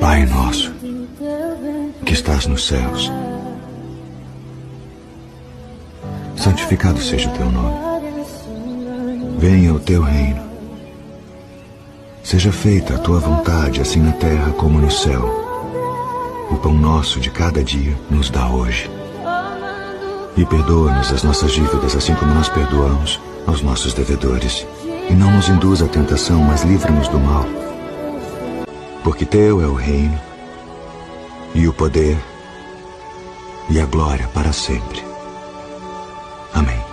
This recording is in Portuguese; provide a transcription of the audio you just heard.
Pai nosso, que estás nos céus, santificado seja o teu nome. Venha o teu reino. Seja feita a tua vontade, assim na terra como no céu. O pão nosso de cada dia nos dá hoje. E perdoa-nos as nossas dívidas, assim como nós perdoamos aos nossos devedores. E não nos induz à tentação, mas livra-nos do mal. Porque teu é o reino, e o poder, e a glória para sempre. Amém.